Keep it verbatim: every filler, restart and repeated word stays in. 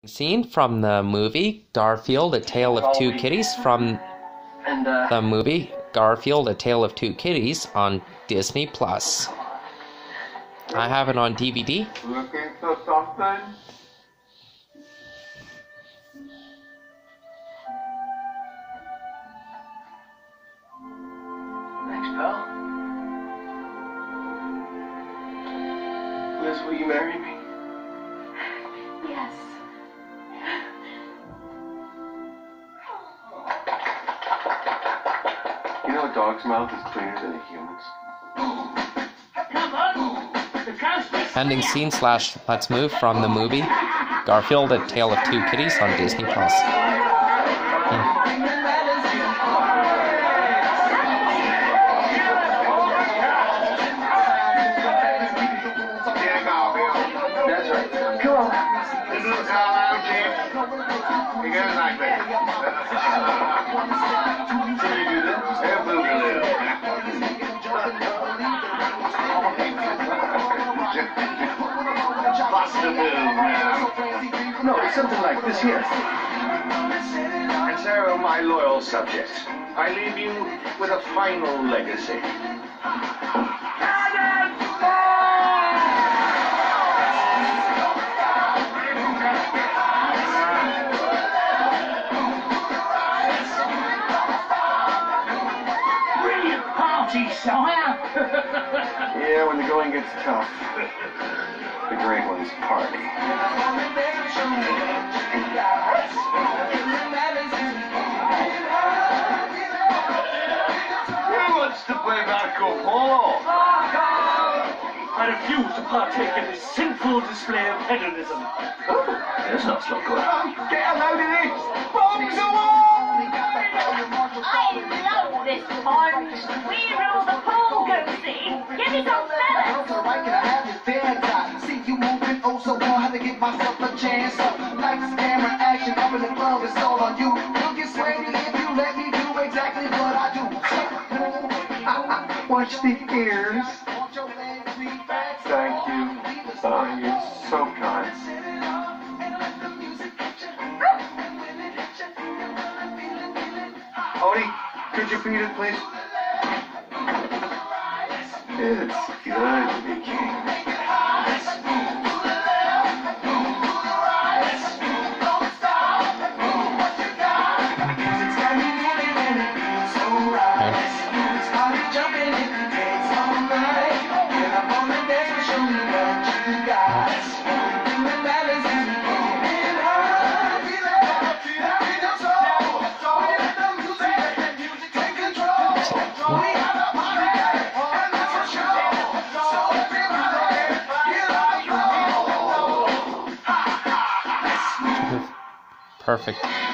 Scene from the movie Garfield, A Tale of Two Kitties from the movie Garfield, A Tale of Two Kitties on Disney Plus. I have it on D V D. Looking for something? Thanks, pal. Liz, will you marry me? Yes. You know a dog's mouth is cleaner than a human's? Ending scene slash let's move from the movie Garfield, A Tale of Two Kitties on Disney Plus. That's right. Come on. This is how I'm You got it like that. Can you do that? Yeah, move a little. Bust the move now. No, it's something like this here. And Sarah, my loyal subject, I leave you with a final legacy. Sire! Yeah, when the going gets tough, the great ones party. Who wants to play Marco Polo? I refuse to partake in this sinful display of hedonism. Oh, this not so good. Get him out of this! Bombs away! I love this pond. We rule the pool, Goosey. Give me some fellas. See you moving oh so hard, had to give myself a chance. So, lights, camera, action, up in the club, it's all on you. You'll get sweaty if you let me do exactly what I do. Watch the ears. Thank you. Oh, you're so kind. Odie, could you beat it, please? It's good to be king. Perfect.